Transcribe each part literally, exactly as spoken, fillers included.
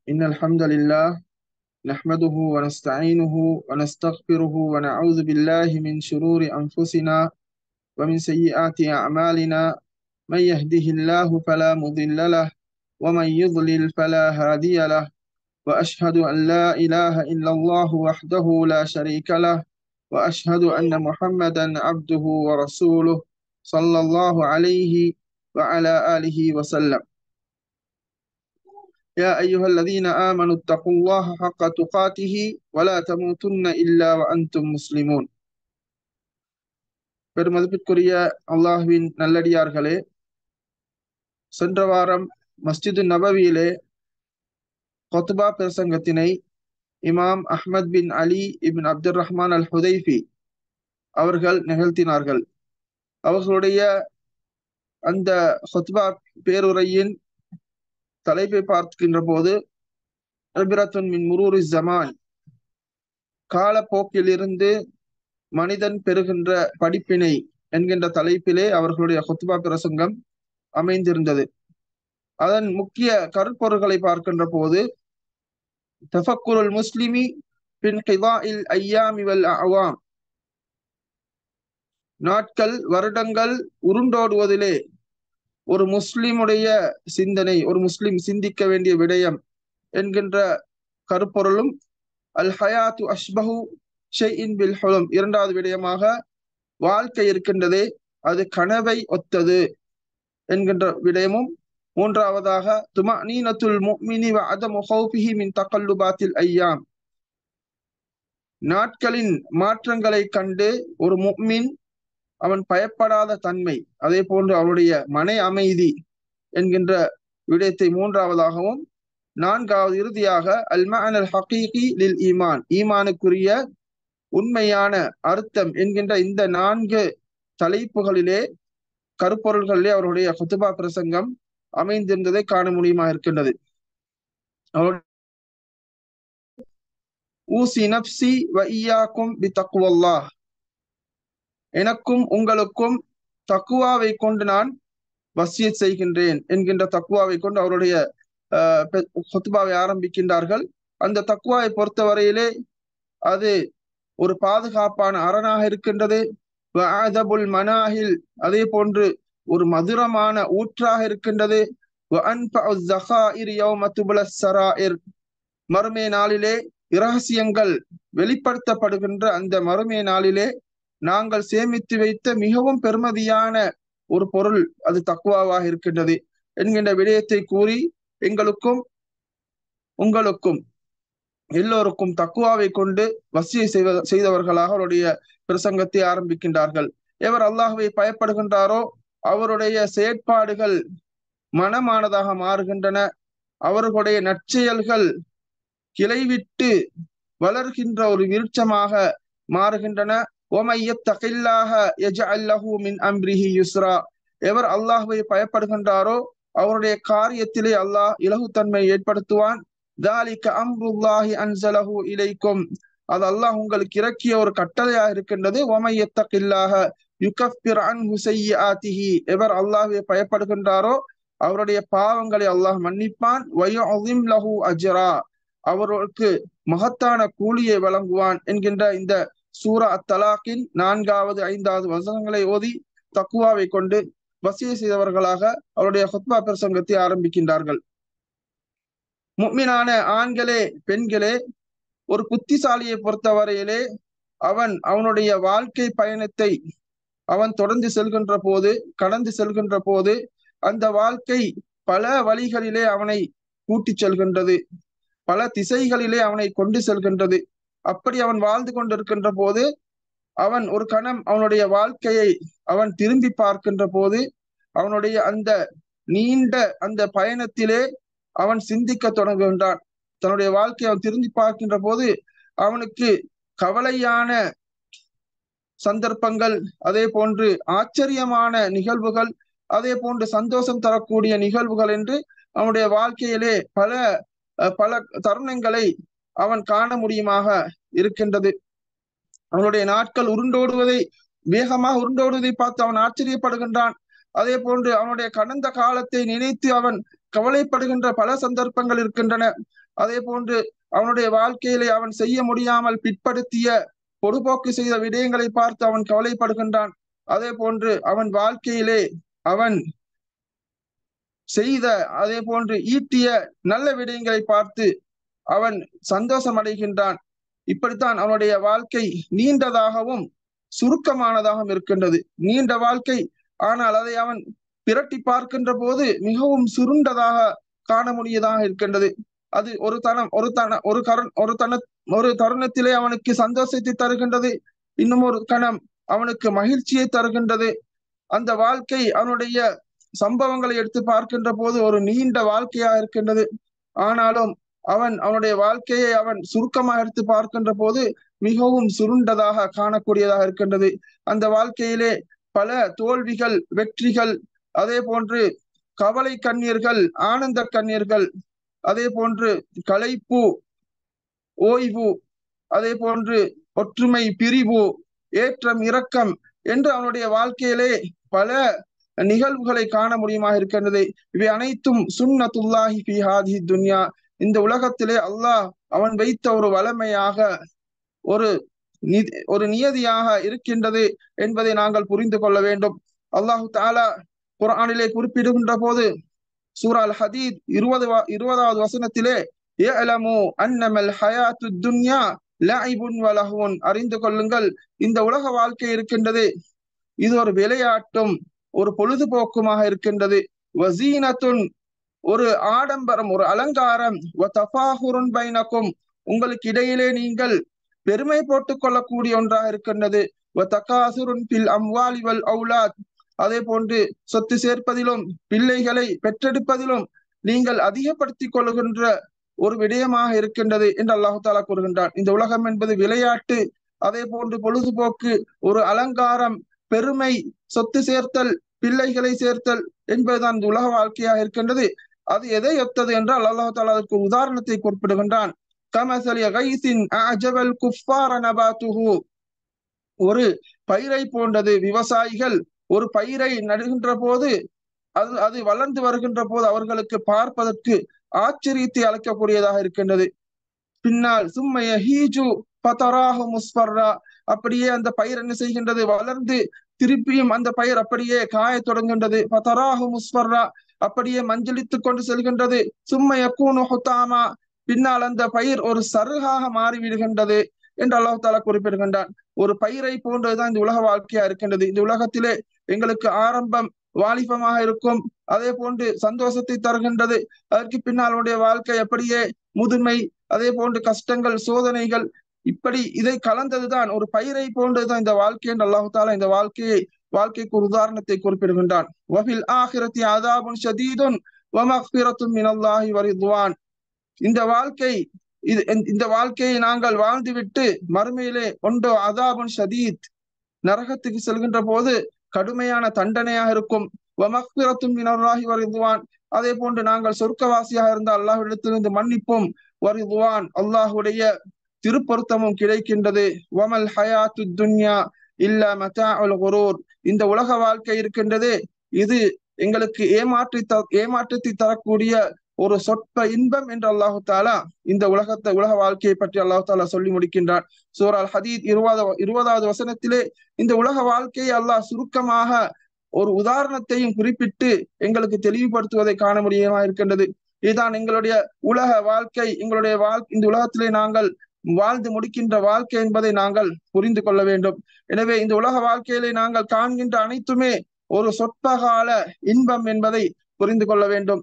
إن الحمد لله نحمده ونستعينه ونستغفره ونعوذ بالله من شرور أنفسنا ومن سيئات أعمالنا. من يهده الله فلا مضل له ومن يضلل فلا هادي له. وأشهد أن لا إله إلا الله وحده لا شريك له، وأشهد أن محمدا عبده ورسوله صلى الله عليه وعلى آله وسلم. يا أيها الذين آمنوا اتقوا الله حق تقاته ولا تموتن إلا وأنتم مسلمون. பெருமதிப்பிற்குரிய அல்லாஹ்வின் நல்லடியார்களே, சென்ற வாரம் மஸ்ஜிது நபவியிலே கொத்பா பிரசங்கத்தினை இமாம் Ahmad bin Ali ibn Abdul Rahman al Hudhaifi அவர்கள் நிகழ்த்தினார்கள். அவர்களுடைய அந்த கொத்பா பேருரையின் தலைப்பை பார்க்கின்ற போது இப்ரத்துன் மின் முரூரி ஜமான், காலப்போக்கிலிருந்து மனிதன் பெறுகின்ற படிப்பினை என்கின்ற தலைப்பிலே அவர்களுடைய குத்பா பிரசங்கம் அமைந்திருந்தது. அதன் முக்கிய கருப்பொருள்களை பார்க்கின்ற போது தஃபக்குருல் முஸ்லிமி பின் கிதாஇல் ஐயாமி வல் அவாம், நாட்கள் வருடங்கள் உருண்டோடுவதிலே ஒரு முஸ்லிமுடைய சிந்தனை, ஒரு முஸ்லிம் சிந்திக்க வேண்டிய விடயம் என்கின்ற கருப்பொருளும், அல் ஹயாத்து அஷ்பஹு ஷைஇன் பில் ஹுலம், இரண்டாவது விடயமாக வாழ்க்கை இருக்கின்றதே அது கனவை ஒத்தது என்கின்ற விடயமும், மூன்றாவதாக துமஅனீனத்துல் முஃமினி வ அதமு ஹௌஃபிஹி மின் தகல்லுபாத்தில் ஐயாம், நாட்களின் மாற்றங்களை கண்டு ஒரு முஃமின் அவன் பயப்படாத தன்மை, அதே போன்று அவனுடைய மன அமைதி என்கின்ற விடயத்தை மூன்றாவதாகவும், நான்காவது இறுதியாக அல் மஅனல் ஹகீகி லில் ஈமான், ஈமானுக்குரிய உண்மையான அர்த்தம் என்கின்ற இந்த நான்கு தலைப்புகளிலே கருப்பொருள்களிலே அவருடைய குத்பா பிரசங்கம் அமைந்திருந்ததை காண முடியுமா இருக்கின்றது. ஊசி நப்சி வ இய்யாக்கும் பி தக்வல்லாஹ், எனக்கும் உங்களுக்கும் தக்குவாவை கொண்டு நான் வசியத் செய்கின்றேன் என்கின்ற தக்குவாவை கொண்டு அவருடைய அஹ் குத்பாவை ஆரம்பிக்கின்றார்கள். அந்த தக்குவாவை பொறுத்தவரையிலே அது ஒரு பாதுகாப்பான அரணாக இருக்கின்றது. மனாஹில், அதே போன்று ஒரு மதுரமான ஊற்றாக இருக்கின்றது. மறுமை நாளிலே இரகசியங்கள் வெளிப்படுத்தப்படுகின்ற அந்த மறுமை நாளிலே நாங்கள் சேமித்து வைத்த மிகவும் பெருமதியான ஒரு பொருள் அது தக்குவாவாக இருக்கின்றது என்கின்ற விடயத்தை கூறி, எங்களுக்கும் உங்களுக்கும் எல்லோருக்கும் தக்குவாவை கொண்டு வசியை செய்தவர்களாக அவருடைய பிரசங்கத்தை ஆரம்பிக்கின்றார்கள். எவர் அல்லாஹ்வை பயப்படுகின்றாரோ அவருடைய செயற்பாடுகள் மனமானதாக மாறுகின்றன. அவர்களுடைய நற்செயல்கள் கிளைவிட்டு வளர்கின்ற ஒரு விருட்சமாக மாறுகின்றன. எவர் அல்லாஹ்வை பயப்படுகின்றாரோ அவருடைய காரியத்திலே அல்லாஹ் இலகுத்தன்மை ஏற்படுத்துவான். அது அல்லாஹ் உங்களுக்கு இறக்கிய ஒரு கட்டளையாக இருக்கின்றது. எவர் அல்லாஹ்வை பயப்படுகின்றாரோ அவருடைய பாவங்களை அல்லாஹ் மன்னிப்பான். அவர்களுக்கு மகத்தான கூலியை வழங்குவான் என்கின்ற இந்த சூரா அத்தலாக்கின் நான்காவது ஐந்தாவது வசனங்களை ஓதி தக்குவாவை கொண்டு வசிய செய்தவர்களாக அவருடைய குத்பா பிரசங்கத்தை ஆரம்பிக்கின்றார்கள். முஃமினான ஆண்களே பெண்களே, ஒரு புத்திசாலியை பொறுத்தவரையிலே அவன் அவனுடைய வாழ்க்கை பயணத்தை அவன் தொடர்ந்து செல்கின்ற போது, கடந்து செல்கின்ற போது, அந்த வாழ்க்கை பல வழிகளிலே அவனை கூட்டிச் செல்கின்றது, பல திசைகளிலே அவனை கொண்டு செல்கின்றது. அப்படி அவன் வாழ்ந்து கொண்டிருக்கின்ற போது அவன் ஒரு கணம் அவனுடைய வாழ்க்கையை அவன் திரும்பி பார்க்கின்ற போது அவனுடைய அந்த நீண்ட அந்த பயணத்திலே அவன் சிந்திக்க தொடங்குகின்றான். தன்னுடைய வாழ்க்கையை அவன் திரும்பி பார்க்கின்ற போது அவனுக்கு கவலையான சந்தர்ப்பங்கள், அதே போன்று ஆச்சரியமான நிகழ்வுகள், அதே போன்று சந்தோஷம் தரக்கூடிய நிகழ்வுகள் என்று அவனுடைய வாழ்க்கையிலே பல பல தருணங்களை அவன் காண முடியுமாக இருக்கின்றது. அவனுடைய நாட்கள் உருண்டோடுவதை வேகமாக உருண்டோடுவதை பார்த்து அவன் ஆச்சரியப்படுகின்றான். அதே போன்று அவனுடைய கடந்த காலத்தை நினைத்து அவன் கவலைப்படுகின்ற பல சந்தர்ப்பங்கள் இருக்கின்றன. அதே போன்று அவனுடைய வாழ்க்கையிலே அவன் செய்ய முடியாமல் பிற்படுத்திய பொடுபோக்கு செய்த விடயங்களை பார்த்து அவன் கவலைப்படுகின்றான். அதே போன்று அவன் வாழ்க்கையிலே அவன் செய்த அதே போன்று ஈட்டிய நல்ல விடயங்களை பார்த்து அவன் சந்தோஷம் அடைகின்றான். இப்படித்தான் அவனுடைய வாழ்க்கை நீண்டதாகவும் சுருக்கமானதாகவும் இருக்கின்றது. நீண்ட வாழ்க்கை, ஆனால் அதை அவன் பிரட்டி பார்க்கின்ற போது மிகவும் சுருண்டதாக காண முடியதாக இருக்கின்றது. அது ஒரு தனம் ஒரு தன ஒரு கரண் ஒரு தன ஒரு தருணத்திலே அவனுக்கு சந்தோஷத்தை தருகின்றது, இன்னும் ஒரு கணம் அவனுக்கு மகிழ்ச்சியை தருகின்றது. அந்த வாழ்க்கை அவனுடைய சம்பவங்களை எடுத்து பார்க்கின்ற போது ஒரு நீண்ட வாழ்க்கையா இருக்கின்றது. ஆனாலும் அவன் அவனுடைய வாழ்க்கையை அவன் சுருக்கமாக எடுத்து பார்க்கின்ற போது மிகவும் சுருண்டதாக காணக்கூடியதாக இருக்கின்றது. அந்த வாழ்க்கையிலே பல தோல்விகள், வெற்றிகள், அதே போன்று கவலை கண்ணீர்கள், ஆனந்த கண்ணீர்கள், அதே போன்று களைப்பு, ஓய்வு, அதே போன்று ஒற்றுமை, பிரிவு, ஏற்றம், இரக்கம் என்று அவனுடைய வாழ்க்கையிலே பல நிகழ்வுகளை காண முடியுமாக இருக்கின்றது. இவை அனைத்தும் சுன்னத்துல்லாஹி ஃபி ஹாதிஹி துன்யா, இந்த உலகத்திலே அல்லாஹ் அவன் வைத்த ஒரு வளமையாக ஒரு ஒரு நியதியாக இருக்கின்றது என்பதை நாங்கள் புரிந்து கொள்ள வேண்டும். அல்லாஹு தஆலா குர்ஆனிலே குறிப்பிடுகின்ற போது சூரா அல் ஹதீத் இருபது இருபதாவது வசனத்திலே யஅலமு அன்னமல் ஹயாத்துத் துன்யா லஐபுன் வ லஹ்வுன், அறிந்து கொள்ளுங்கள் இந்த உலக வாழ்க்கை இருக்கின்றது இது ஒரு விளையாட்டும் ஒரு பொழுதுபோக்குமாக இருக்கின்றது. வஸீனத்துன், ஒரு ஆடம்பரம், ஒரு அலங்காரம். வதஃபாஹுருன் பைனக்கும், உங்களுக்கு இடையிலே நீங்கள் பெருமை போட்டுக் கொள்ளக்கூடிய ஒன்றாக இருக்கின்றது. வதகாசுருன் ஃபில் அம்வாலி வல் அவுலாத், அதே போன்று சொத்து சேர்ப்பதிலும் பிள்ளைகளை பெற்றெடுப்பதிலும் நீங்கள் அதிகப்படுத்திக் கொள்கின்ற ஒரு விடயமாக இருக்கின்றது என்று அல்லாஹு தஆலா கூறுகின்றான். இந்த உலகம் என்பது விளையாட்டு, அதே போன்று பொழுதுபோக்கு, ஒரு அலங்காரம், பெருமை, சொத்து சேர்த்தல், பிள்ளைகளை சேர்த்தல் என்பதுதான் இந்த உலக வாழ்க்கையாக இருக்கின்றது. அது எதை ஒத்தது என்றால் அல்லாஹு தஆலா அதற்கு உதாரணத்தை குறிப்பிடுகின்றான். கமஸலி கைஸின் அஅஜபல் குஃபார நபாத்துஹு, ஒரு பயிரை போன்றது. விவசாயிகள் ஒரு பயிரை நடுகின்ற போது அது அது வளர்ந்து வருகின்ற போது அவர்களுக்கு பார்ப்பதற்கு ஆச்சரியத்தை அளிக்கக்கூடியதாக இருக்கின்றது. பின்னால் சும்ம யஹீஜு ஃபதராஹு முஸ்ஃபர்ரா, அப்படியே அந்த பயிர் என்ன செய்கின்றது, வளர்ந்து திருப்பியும் அந்த பயிர் அப்படியே காய தொடங்குகின்றது. ஃபதராஹு முஸ்ஃபர்ரா, அப்படியே மஞ்சளித்துக் கொண்டு செல்கின்றது. சும்ம யகூனு ஹுதாமா, பின்னால் அந்த பயிர் ஒரு சருகாக மாறிவிடுகின்றது என்று அல்லாஹ் தஆலா குறிப்பிடுகின்றான். ஒரு பயிரை போன்றதுதான் இந்த உலக வாழ்க்கையா இருக்கின்றது. இந்த உலகத்திலே எங்களுக்கு ஆரம்பம் வாலிபமாக இருக்கும், அதே போன்று சந்தோஷத்தை தருகின்றது. அதற்கு பின்னால் அவனுடைய வாழ்க்கை அப்படியே முதுமை, அதே போன்று கஷ்டங்கள், சோதனைகள், இப்படி இதை கலந்ததுதான் ஒரு பயிரை போன்றதுதான் இந்த வாழ்க்கை என்று அல்லாஹ் தஆலா இந்த வாழ்க்கையை வாழ்க்கைக்கு ஒரு உதாரணத்தை குறிப்பிடுகின்றான். வஃபில் ஆகிரத்தி அஸாபுன் ஷதீதுன் வ மக்ஃபிரத்தும் மினல்லாஹி வ ரிضவான், இந்த வாழ்க்கை இது இந்த வாழ்க்கையை நாங்கள் வாழ்ந்துவிட்டு மறுமையிலே ஒன்றோ அஸாபுன் ஷதீத், நரகத்துக்கு செல்கின்ற போது கடுமையான தண்டனையாக இருக்கும். வ மக்ஃபிரத்தும் மினல்லாஹி வ ரிضவான், அதே போன்று நாங்கள் சொர்க்கவாசியாக இருந்தால் அல்லாஹ்விடத்திலிருந்து மன்னிப்பும், வ ரிضவான், அல்லாஹ்வுடைய திருப்பொருத்தமும் கிடைக்கின்றது. வமல் ஹயாத்துத் துன்யா இல்லா மதாஉல் குரூர், இந்த உலக வாழ்க்கை இருக்கின்றது இது எங்களுக்கு ஏமாற்றி த ஏமாற்றத்தை தரக்கூடிய ஒரு சொற்ப இன்பம் என்று அல்லாஹு தஆலா இந்த உலகத்தை உலக வாழ்க்கையை பற்றி அல்லாஹு தஆலா சொல்லி முடிக்கின்றான். சூரா அல் ஹதீத் இருபது இருபதாவது வசனத்திலே இந்த உலக வாழ்க்கையை அல்லாஹ் சுருக்கமாக ஒரு உதாரணத்தையும் குறிப்பிட்டு எங்களுக்கு தெளிவுபடுத்துவதை காண முடியுமா இருக்கின்றது. இதுதான் எங்களுடைய உலக வாழ்க்கை, எங்களுடைய வாழ் இந்த உலகத்திலே நாங்கள் வாழ்ந்து முடிக்கின்ற வாழ்க்கை என்பதை நாங்கள் புரிந்து கொள்ள வேண்டும். எனவே இந்த உலக வாழ்க்கையிலே நாங்கள் காண்கின்ற அனைத்துமே ஒரு சொற்பகால இன்பம் என்பதை புரிந்து கொள்ள வேண்டும்.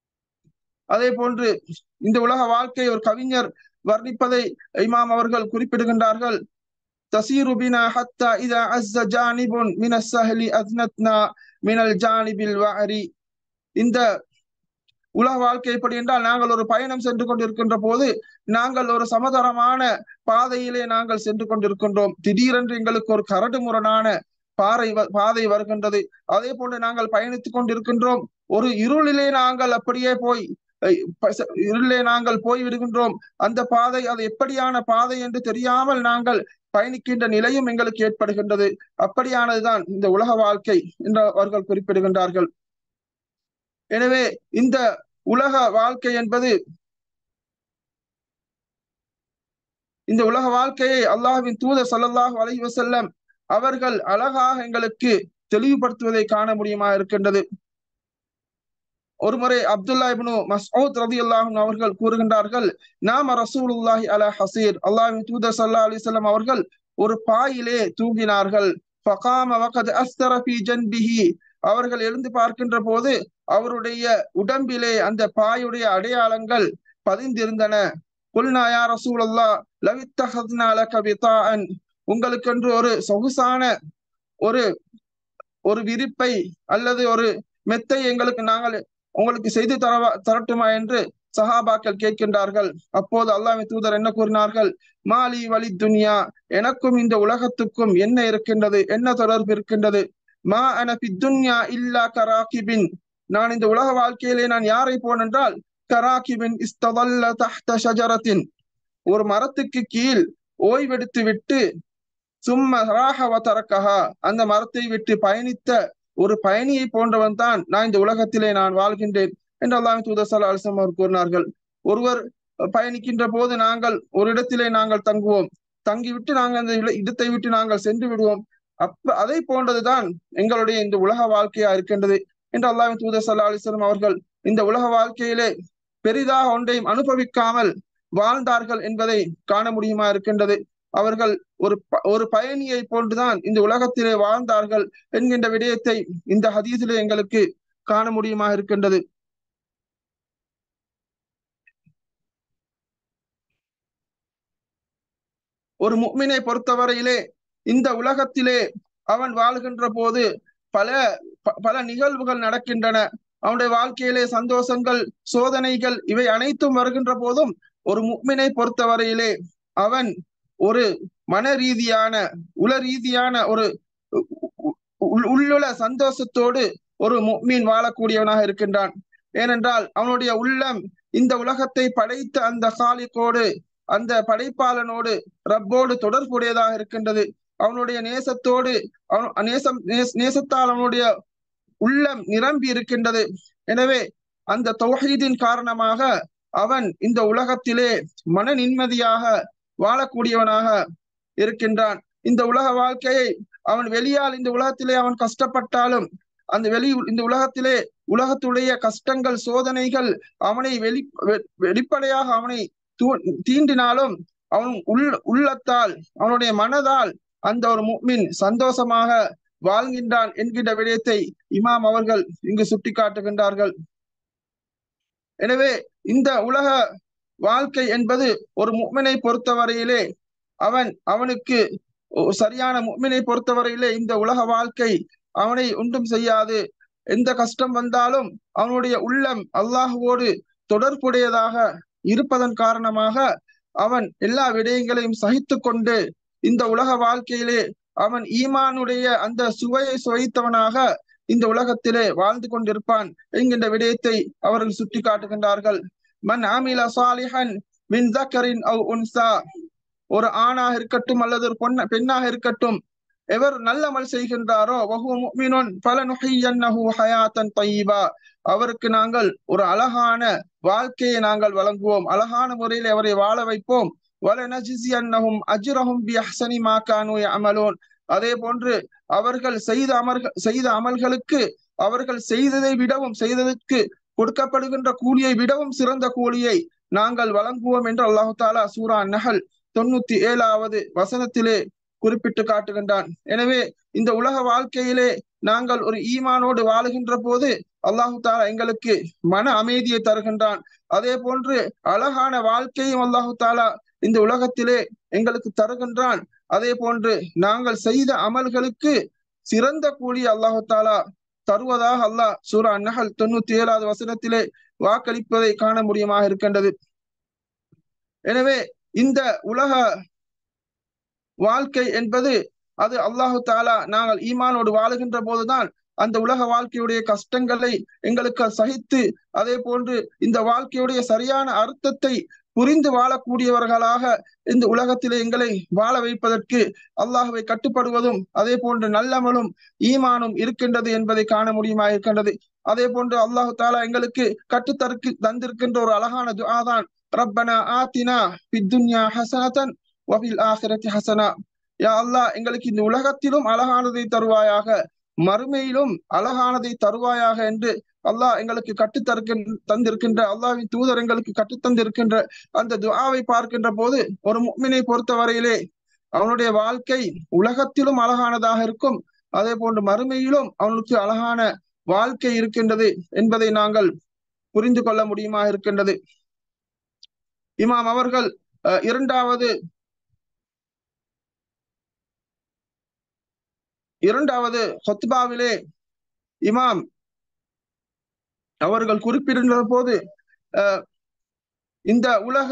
அதே போன்று இந்த உலக வாழ்க்கை ஒரு கவிஞர் வர்ணிப்பதை இமாம் அவர்கள் குறிப்பிடுகின்றார்கள். தசீரு பினா ஹத்தா இதா அஸ்ஸ ஜானிபுன் மினஸ் ஸஹ்லி அஸ்னத்னா மினல் ஜானிபில் வஅரி, இந்த உலக வாழ்க்கை எப்படி என்றால் நாங்கள் ஒரு பயணம் சென்று கொண்டிருக்கின்ற போது நாங்கள் ஒரு சமதரமான பாதையிலே நாங்கள் சென்று கொண்டிருக்கின்றோம். திடீரென்று எங்களுக்கு ஒரு கரடு முரடான பாறை பாதை வருகின்றது. அதே போன்று நாங்கள் பயணித்துக் கொண்டிருக்கின்றோம். ஒரு இருளிலே நாங்கள் அப்படியே போய் இருளிலே நாங்கள் போய் விடுகின்றோம். அந்த பாதை அது எப்படியான பாதை என்று தெரியாமல் நாங்கள் பயணிக்கின்ற நிலையும் எங்களுக்கு ஏற்படுகின்றது. அப்படியானதுதான் இந்த உலக வாழ்க்கை என்று அவர்கள் குறிப்பிடுகின்றார்கள். எனவே இந்த உலக வாழ்க்கை என்பது இந்த உலக வாழ்க்கையை அல்லாஹ்வின் தூதர் ஸல்லல்லாஹு அலைஹி வஸல்லம் அவர்கள் அழகாக எங்களுக்கு தெளிவுபடுத்துவதை காண முடியுமா இருக்கின்றது. ஒருமுறை அப்துல்லா இப்னு மஸ்ஊத் ரலியல்லாஹு அன்ஹு அவர்கள் கூறுகின்றார்கள், நாம ரசூலுல்லாஹி அலா ஹசீர், அல்லாஹ்வின் தூதர் ஸல்லல்லாஹு அலைஹி வஸல்லம் அவர்கள் ஒரு பாயிலே தூங்கினார்கள். ஃபகாம வகத் அஸ்தர ஃபீ ஜன்பிஹி, அவர்கள் எழுந்து பார்க்கின்ற போது அவருடைய உடம்பிலே அந்த பாயுடைய அடையாளங்கள் பதிந்திருந்தன. குல்னா யா ரசூலல்லாஹ் லவ் இத்தஹத்னா லக பிதாஅன், உங்களுக்கென்று ஒரு சொகுசான ஒரு ஒரு விரிப்பை அல்லது ஒரு மெத்தை எங்களுக்கு நாங்கள் உங்களுக்கு செய்து தரவா தரட்டுமா என்று சஹாபாக்கள் கேட்கின்றார்கள். அப்போது அல்லாஹ்வின் தூதர் என்ன கூறினார்கள், மாலி வலி துன்யா, எனக்கும் இந்த உலகத்துக்கும் என்ன இருக்கின்றது, என்ன தொடர்பு இருக்கின்றது. மா அன ஃபி துன்யா இல்லா கராகிபின், நான் இந்த உலக வாழ்க்கையிலே நான் யாரை போனென்றால் கராகிபின் இஸ்ததல்ல தஹ்த ஷஜரத்தின், ஒரு மரத்துக்கு கீழ் ஓய்வெடுத்து விட்டு சும்ம ராஹ வ தரக்கஹா, அந்த மரத்தை விட்டு பயணித்த ஒரு பயணியை போன்றவன் தான் நான் இந்த உலகத்திலே நான் வாழ்கின்றேன் என்று அல்லாஹ்வின் தூதர் ஸல்லல்லாஹு அலைஹி வஸல்லம் அவர்கள் கூறினார்கள். ஒருவர் பயணிக்கின்ற போது நாங்கள் ஒரு இடத்திலே நாங்கள் தங்குவோம், தங்கிவிட்டு நாங்கள் அந்த இடத்தை விட்டு நாங்கள் சென்று விடுவோம். அப்ப அதை போன்றதுதான் எங்களுடைய இந்த உலக வாழ்க்கையா இருக்கின்றது என்று அல்லாஹ்வின் தூதர் ஸல்லல்லாஹு அலைஹி வஸல்லம் அவர்கள் இந்த உலக வாழ்க்கையிலே பெரிதாக ஒன்றையும் அனுபவிக்காமல் வாழ்ந்தார்கள் என்பதை காண முடியுமா இருக்கின்றது. அவர்கள் ஒரு ஒரு பயணியை போன்றுதான் இந்த உலகத்திலே வாழ்ந்தார்கள் என்கின்ற விடயத்தை இந்த ஹதீஸிலே எங்களுக்கு காண முடியுமா இருக்கின்றது. ஒரு முஃமினை பொறுத்தவரையிலே இந்த உலகத்திலே அவன் வாழ்கின்ற போது பல பல நிகழ்வுகள் நடக்கின்றன. அவனுடைய வாழ்க்கையிலே சந்தோஷங்கள், சோதனைகள் இவை அனைத்தும் வருகின்ற போதும் ஒரு முஃமினை பொறுத்தவரையிலே அவன் ஒரு மன ரீதியான உள ரீதியான ஒரு உள்ளுள சந்தோஷத்தோடு ஒரு முஃமின் வாழக்கூடியவனாக இருக்கின்றான். ஏனென்றால் அவனுடைய உள்ளம் இந்த உலகத்தை படைத்த அந்த காலிக்கோடு, அந்த படைப்பாளனோடு, ரப்போடு தொடர்புடையதாக இருக்கின்றது. அவனுடைய நேசத்தோடு அவன் நேசம் நேசத்தால் அவனுடைய உள்ளம் நிரம்பி இருக்கின்றது. எனவே அந்த தௌஹீதின் காரணமாக அவன் இந்த உலகத்திலே மன நிம்மதியாக வாழக்கூடியவனாக இருக்கின்றான். இந்த உலக வாழ்க்கையை அவன் வெளியால் இந்த உலகத்திலே அவன் கஷ்டப்பட்டாலும், அந்த வெளி இந்த உலகத்திலே உலகத்துடைய கஷ்டங்கள், சோதனைகள் அவனை வெளி வெளிப்படையாக அவனை தீண்டினாலும் அவன் உள் உள்ளத்தால் அவனுடைய மனதால் அந்த ஒரு முஃமின் சந்தோஷமாக வாழ்கின்றான் என்கின்ற விடயத்தை இமாம் அவர்கள் இங்கு சுட்டி காட்டுகின்றார்கள். எனவே இந்த உலக வாழ்க்கை என்பது ஒரு முஃமினை பொறுத்தவரையிலே அவன் அவனுக்கு சரியான முஃமினை பொறுத்தவரையிலே இந்த உலக வாழ்க்கை அவனை ஒன்றும் செய்யாது. எந்த கஷ்டம் வந்தாலும் அவனுடைய உள்ளம் அல்லாஹுவோடு தொடர்புடையதாக இருப்பதன் காரணமாக அவன் எல்லா விடயங்களையும் சகித்து கொண்டு இந்த உலக வாழ்க்கையிலே அவன் ஈமானுடைய அந்த சுவையை சுவைத்தவனாக இந்த உலகத்திலே வாழ்ந்து கொண்டிருப்பான் என்கின்ற விடயத்தை அவர்கள் சுட்டி காட்டுகின்றார்கள். மன் ஆமில சாலிஹன் மின் தக்கரின் அவ் உன்சா, ஒரு ஆணாக இருக்கட்டும் அல்லது ஒரு பொண்ண பெண்ணாக இருக்கட்டும், எவர் நல்லமல் செய்கின்றாரோ வஹுவ முஃமினுன் ஃபலனுஹியன்னஹு ஹயாத்தன் தய்யிபா, அவருக்கு நாங்கள் ஒரு அழகான வாழ்க்கையை நாங்கள் வழங்குவோம், அழகான முறையில் அவரை வாழ வைப்போம். வலனஜ்ஸியன்னஹும் அஜ்ரஹும் பிஅஹ்ஸனி மா கானூ யஅமலூன், அதே போன்று அவர்கள் செய்த அமல்கள் செய்த அமல்களுக்கு அவர்கள் செய்ததை விடவும் செய்ததற்கு கொடுக்கப்படுகின்ற கூலியை விடவும் சிறந்த கூலியை நாங்கள் வழங்குவோம் என்று அல்லாஹு தாலா சூரா நஹல் தொண்ணூத்தி ஏழாவது வசனத்திலே குறிப்பிட்டு காட்டுகின்றான். எனவே இந்த உலக வாழ்க்கையிலே நாங்கள் ஒரு ஈமானோடு வாழுகின்ற போது அல்லாஹு தாலா எங்களுக்கு மன அமைதியை தருகின்றான். அதே போன்று அழகான வாழ்க்கையும் அல்லாஹு தாலா இந்த உலகத்திலே எங்களுக்கு தருகின்றான். அதே போன்று நாங்கள் செய்த அமல்களுக்கு சிறந்த கூலி அல்லாஹு தாலா தருவதாக அல்லாஹ் சூரா நஹல் தொண்ணூத்தி ஏழாவது வசனத்திலே வாக்களிப்பதை காண முடியுமாக இருக்கின்றது. எனவே இந்த உலக வாழ்க்கை என்பது அது அல்லாஹு தாலா நாங்கள் ஈமானோடு வாழுகின்ற போதுதான் அந்த உலக வாழ்க்கையுடைய கஷ்டங்களை எங்களுக்கு சகித்து, அதே போன்று இந்த வாழ்க்கையுடைய சரியான அர்த்தத்தை புரிந்து வாழக்கூடியவர்களாக இந்த உலகத்திலே எங்களை வாழ வைப்பதற்கு அல்லாஹுவை கட்டுப்படுவதும் அதே போன்று நல்லமலும் ஈமானும் இருக்கின்றது என்பதை காண முடியுமா இருக்கின்றது. அதே போன்று அல்லாஹு தாலா எங்களுக்கு கற்றுத்தருக்கு தந்திருக்கின்ற ஒரு அழகான துஆ தான் ரப்பனா ஆத்தினா ஃபித் துன்யா ஹஸனத்தன் வஃபில் ஆஹிரத்தி ஹஸனா. யா அல்லாஹ், எங்களுக்கு இந்த உலகத்திலும் அழகானதை தருவாயாக, மறுமையிலும் அழகானதை தருவாயாக என்று அல்லாஹ் எங்களுக்கு கற்று தந்திருக்கின்ற, அல்லாஹ்வின் தூதர் எங்களுக்கு கற்றுத்தந்திருக்கின்ற அந்த துஆவை பார்க்கின்ற போது, ஒரு முஃமினை பொறுத்தவரையிலே அவனுடைய வாழ்க்கை உலகத்திலும் அழகானதாக இருக்கும், அதே போன்று மறுமையிலும் அவனுக்கு அழகான வாழ்க்கை இருக்கின்றது என்பதை நாங்கள் புரிந்து கொள்ள முடியுமா இருக்கின்றது. இமாம் அவர்கள் இரண்டாவது இரண்டாவது ஹுத்பாவிலே இமாம் அவர்கள் குறிப்பிடுகின்ற போது, இந்த உலக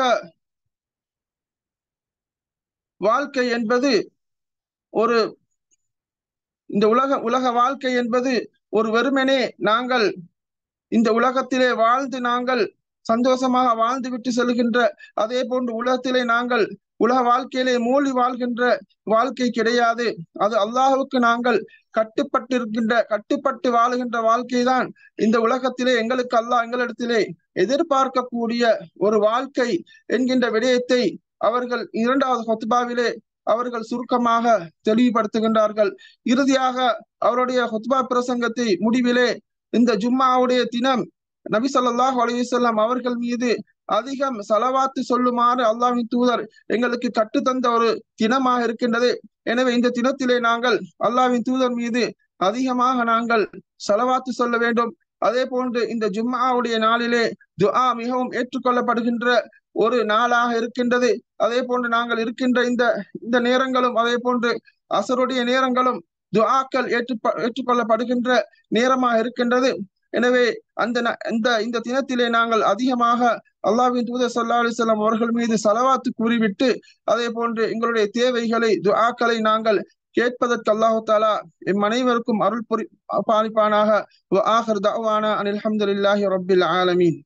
வாழ்க்கை என்பது ஒரு இந்த உலக உலக வாழ்க்கை என்பது ஒரு வெறுமனே நாங்கள் இந்த உலகத்திலே வாழ்ந்து நாங்கள் சந்தோஷமாக வாழ்ந்து விட்டு செல்கின்ற, அதே போன்று உலகத்திலே நாங்கள் உலக வாழ்க்கையிலே மூழ்கி வாழ்கின்ற வாழ்க்கை கிடையாது. அது அல்லாஹ்வுக்கு நாங்கள் கட்டுப்பட்டிருக்கின்ற கட்டுப்பட்டு வாழுகின்ற வாழ்க்கை தான் இந்த உலகத்திலே எங்களுக்கு அல்லாஹ் எங்களிடத்திலே எதிர்பார்க்கக்கூடிய ஒரு வாழ்க்கை என்கின்ற விடயத்தை அவர்கள் இரண்டாவது ஹுத்பாவிலே அவர்கள் சுருக்கமாக தெளிவுபடுத்துகின்றார்கள். இறுதியாக அவருடைய ஹுத்பா பிரசங்கத்தை முடிவிலே, இந்த ஜும்மாவுடைய தினம் நபி ஸல்லல்லாஹு அலைஹி வஸல்லம் அவர்கள் மீது அதிகம் ஸலவாத்து சொல்லுமாறு அல்லாஹ்வின் தூதர் எங்களுக்கு கற்றுத்தந்த ஒரு தினமாக இருக்கின்றது. எனவே இந்த தினத்திலே நாங்கள் அல்லாஹ்வின் தூதர் மீது அதிகமாக நாங்கள் ஸலவாத்து சொல்ல வேண்டும். அதே போன்று இந்த ஜும்ஆவுடைய நாளிலே துஆ மிகவும் ஏற்றுக்கொள்ளப்படுகின்ற ஒரு நாளாக இருக்கின்றது. அதே போன்று நாங்கள் இருக்கின்ற இந்த இந்த நேரங்களும், அதே போன்று அசருடைய நேரங்களும் துஆக்கள் ஏற்று ஏற்றுக்கொள்ளப்படுகின்ற நேரமாக இருக்கின்றது. எனவே அந்த இந்த இந்த தினத்திலே நாங்கள் அதிகமாக அல்லாஹ்வின் தூதர் ஸல்லல்லாஹு அலைஹி வஸல்லம் அவர்கள் மீது ஸலவாத்து கூறிவிட்டு, அதே போன்று எங்களுடைய தேவைகளை துஆக்களை நாங்கள் கேட்பதற்கு அல்லாஹ் தஆலா எம் அனைவருக்கும் அருள் புரி பாலிப்பானாக. வ ஆகிர் தஅவானா அனில் ஹம்துலில்லாஹி ரப்பில் ஆலமீன்.